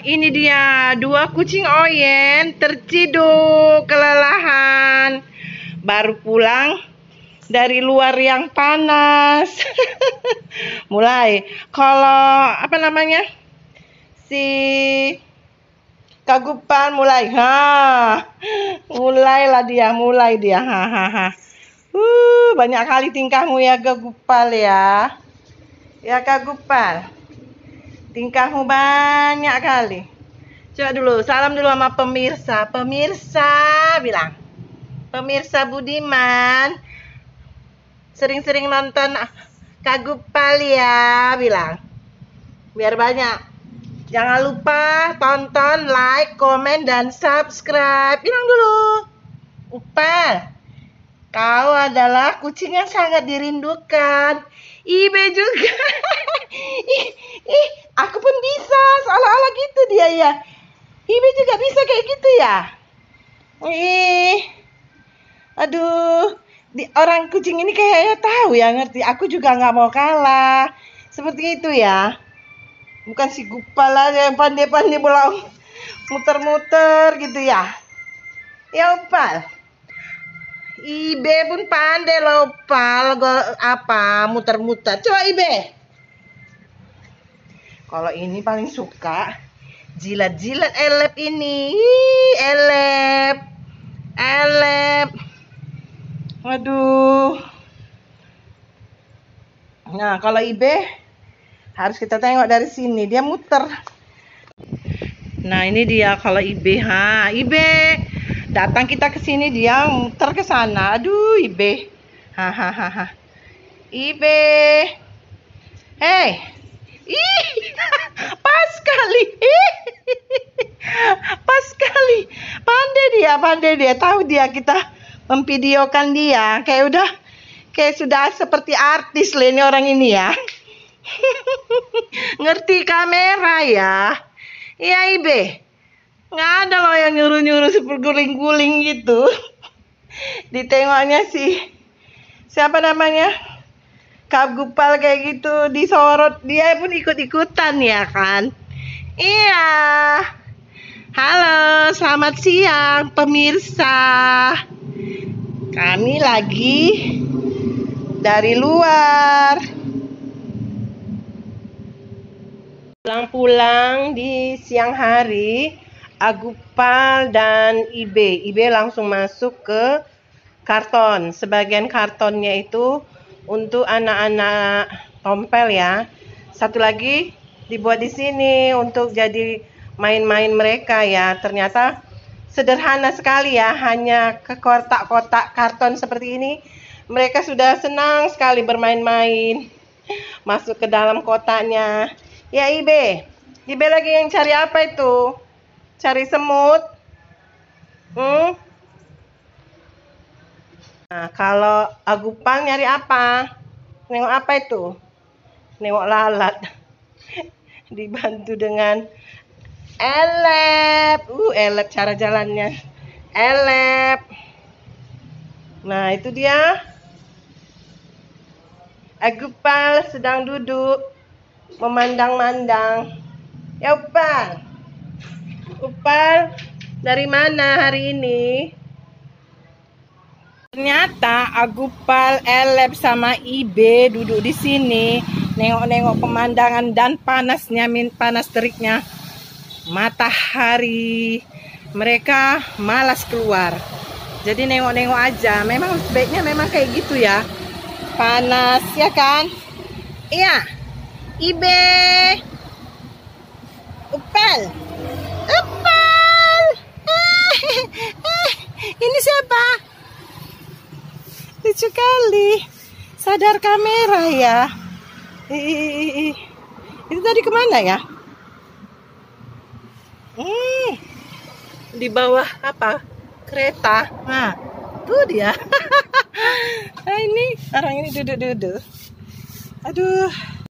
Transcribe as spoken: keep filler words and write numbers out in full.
ini dia dua kucing Oyen terciduk kelelahan, baru pulang dari luar yang panas. Mulai kalau apa namanya si Kagupan mulai, ha, mulailah dia, mulai dia, hahaha. Uh, banyak kali tingkahmu ya Kagupal ya, ya Kagupal. Tingkahmu banyak kali. Coba dulu, salam dulu sama pemirsa. Pemirsa, bilang. Pemirsa Budiman. Sering-sering nonton Kagupal ya, bilang. Biar banyak. Jangan lupa tonton, like, komen, dan subscribe. Bilang dulu. Upal, kau adalah kucing yang sangat dirindukan. Ibe juga. ih, ih, aku pun bisa, seolah-olah gitu dia ya. Ibe juga bisa kayak gitu ya. Ih, aduh, di, orang kucing ini kayaknya tahu ya, ngerti. Aku juga nggak mau kalah. Seperti itu ya. Bukan si Gupal aja yang pandai-pandai bola muter-muter gitu ya. Ya Upal. Ibe pun pandai loh Upal, apa muter-muter. Coba Ibe. Kalau ini paling suka jilat-jilat elep ini. Ih, elep. Elep. Waduh. Nah, kalau Ibe harus kita tengok dari sini, dia muter. Nah, ini dia kalau Ibe, ha, Ibe. Datang kita ke sini, dia muter ke sana. Aduh, Ibe. Hahaha. Ibe. Hey. Ih, pas sekali. Ih, pas sekali. Pandai dia, pandai dia. Tahu dia kita memvideokan dia. Kayak udah, kayak sudah seperti artis lah ini orang ini ya. Ngerti kamera ya. Iya Ibe. Nggak ada loh yang nyuruh-nyuruh seperti guling-guling gitu. Ditengoknya sih siapa namanya Kagupal kayak gitu disorot, dia pun ikut-ikutan ya kan. Iya. Halo, selamat siang pemirsa. Kami lagi dari luar. Pulang-pulang di siang hari, Agupal dan Ibe. Ibe langsung masuk ke karton. Sebagian kartonnya itu untuk anak-anak tompel ya. Satu lagi dibuat di sini untuk jadi main-main mereka ya. Ternyata sederhana sekali ya, hanya ke kotak-kotak karton seperti ini. Mereka sudah senang sekali bermain-main. Masuk ke dalam kotaknya. Ya Ibe, Ibe lagi yang cari apa itu? Cari semut? Hmm? Nah, kalau Agupal nyari apa? Nengok apa itu? Nengok lalat. Dibantu dengan elep. Uh, elep cara jalannya. Elep. Nah, itu dia. Agupal sedang duduk memandang-mandang. Ya Upal. Upal dari mana hari ini? Ternyata Agupal, elep sama Ibe duduk di sini, nengok-nengok pemandangan dan panasnya, panas teriknya matahari. Mereka malas keluar. Jadi nengok-nengok aja. Memang sebaiknya memang kayak gitu ya. Panas ya kan? Iya. Ibe. Upal. Upal. Eh, eh, ini siapa? Lucu kali. Sadar kamera ya. Ih, itu tadi kemana ya? Hmm, di bawah apa? Kereta. Nah, tuh dia. Nah, ini orang ini duduk-duduk. Aduh.